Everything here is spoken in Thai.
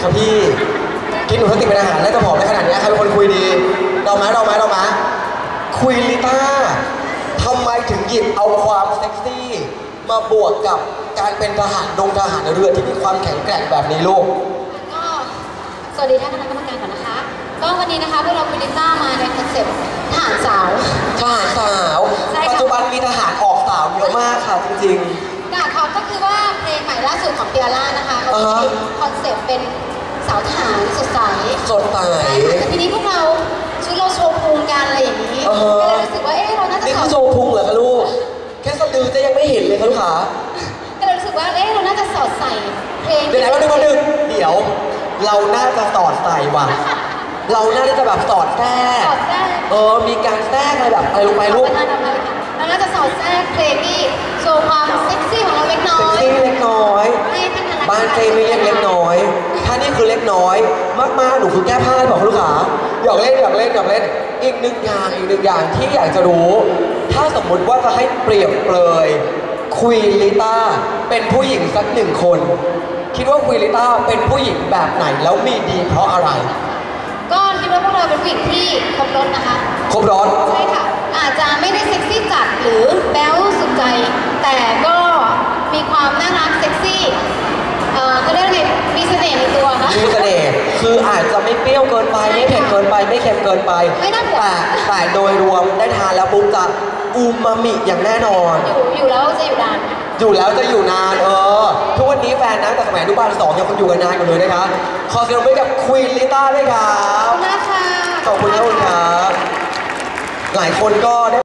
ครับพี่กินหนูทั้งติดเป็นอาหารแล้วจะผอมได้ขนาดนี้ใครเป็นคนคุยดีเรามาคุยลิต้าทำไมถึงหยิบเอาความเซ็กซี่มาบวกกับการเป็นทหารเรือที่มีความแข็งแกร่งแบบนี้ลูกก็สวัสดีท่านคณะกรรมการก่อนนะคะก็วันนี้นะคะพวกเราคุยลิต้ามาในคอนเซ็ปต์ทหารสาวปัจจุบันมีทหารออกสาวเยอะมากค่ะจริงๆค่ะก็คือว่าเพลงใหม่ล่าสุดของเปียร่านะคะเขามีคอนเซ็ปต์เป็นสาวทหารสดใสแต่ทีนี้พวกเราชุดเราโชว์พุงกันอะไรอย่างนี้ก็เลยรู้สึกว่าเราน่าจะนี่คือโชว์พุงเหรอคะลูกแค่สะดือจะยังไม่เห็นเลยค่ะลูกค้าก็เลยรู้สึกว่าเราน่าจะสอดใส่เพลงเดี๋ยวเราน่าจะสอดใส่ว่ะเราน่าจะแบบสอดแทรกมีการแทรกอะไรแบบอะไรลงไปลูกเราน่าจะสอดแทรกเพลงที่โชว์ความเซ็กซี่ของเราเล็กน้อยบ้านเจไม่เรียกเล็กน้อยถ้านี่คือเล็กน้อยมากๆหนูคือแก้ผ้าบอกลูกค้าหยอกเล่นอีกหนึ่งอย่างที่อยากจะรู้ถ้าสมมุติว่าจะให้เปรียบเปรยคุยลิต้าเป็นผู้หญิงสักหนึ่งคนคิดว่าคุยลิต้าเป็นผู้หญิงแบบไหนแล้วมีดีเพราะอะไรก็คิดว่าพวกเราเป็นผู้หญิงที่ครบรสนะคะครบรสใช่ค่ะอาจจะไม่ได้เซ็กซี่จัดหรือแบ๊วสุดใจแต่ก็มีความน่ารักเซ็กซี่ก็เรียกไงมีเสน่ห์ในตัวค่ะมีเสน่ห์คืออาจจะไม่เปรี้ยวเกินไปไม่เผ็ดเกินไปไม่เค็มเกินไปแต่โดยรวมได้ทานแล้วปุ๊บจะอูมามิอย่างแน่นอนอยู่แล้วจะอยู่นานทุกวันนี้แฟนนะแต่สมัยอนุบาล2ยังคงอยู่กันนานกันเลยนะคะขอเสียงปรบมือกับควีนลิต้าด้วยครับขอบคุณนะคะขอบคุณครับหลายคนก็ได้